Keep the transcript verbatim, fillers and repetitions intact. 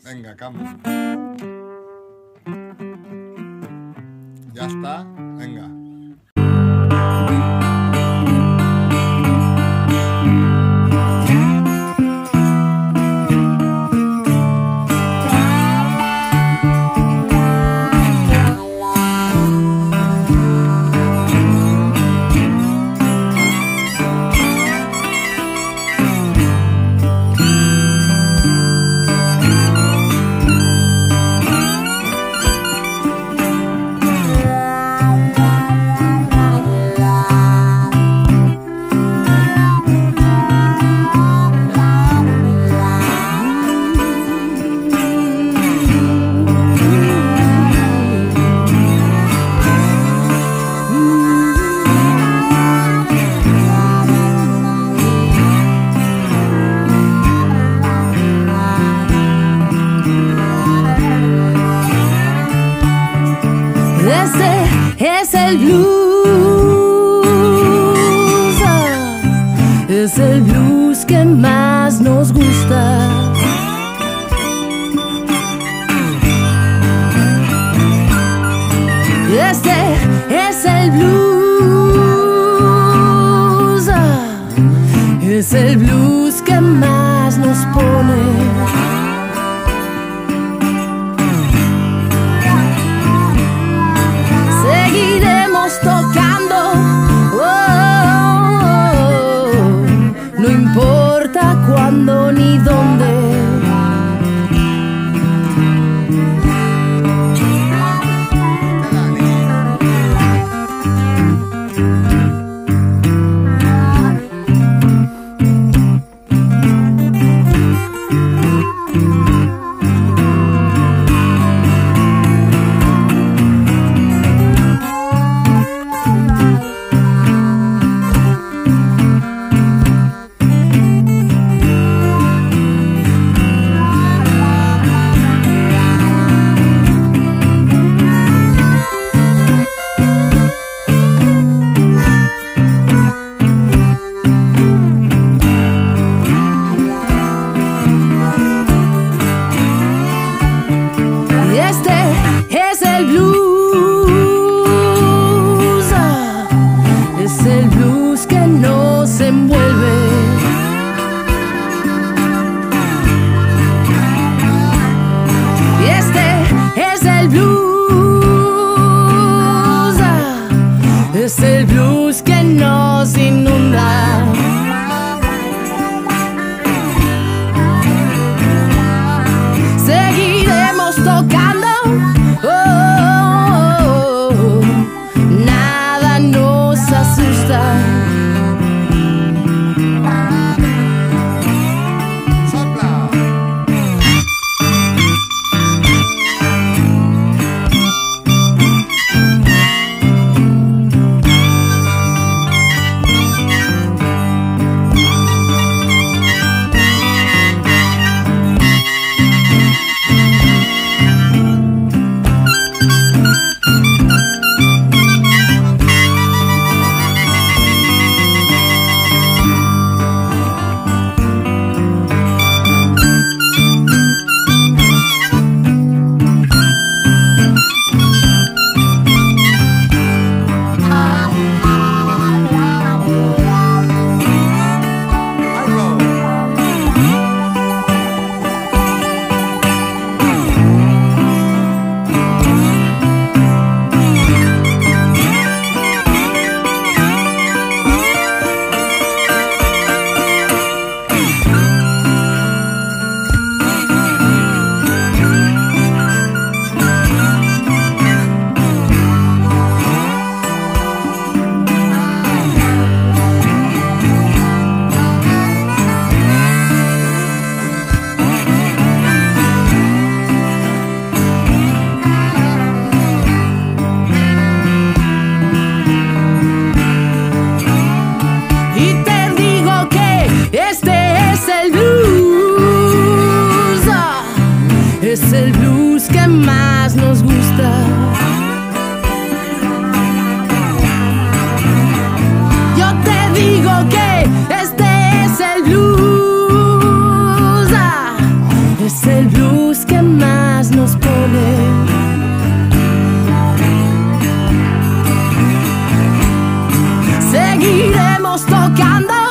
Venga, cambio. Ya está, venga. Este es el blues, es el blues que más nos gusta. Este es el blues, es el blues que más nos pone. Tocando, oh, oh, oh, no importa cuándo ni dónde. Este es el blues, es el blues que nos envuelve. Este es el blues, es el blues que nos inunda. Seguiremos tocando, oh, oh, oh, nada nos asusta. Es el blues que más nos gusta. Yo te digo que este es el blues, es el blues blues que más nos pone. Seguiremos tocando